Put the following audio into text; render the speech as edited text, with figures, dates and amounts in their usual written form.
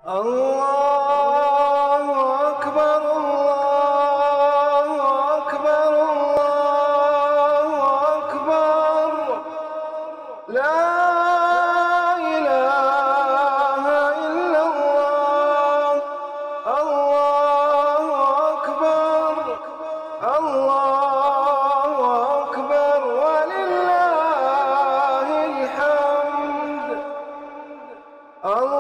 الله أكبر الله أكبر الله أكبر. لا إله إلا الله. الله أكبر الله أكبر ولله الحمد.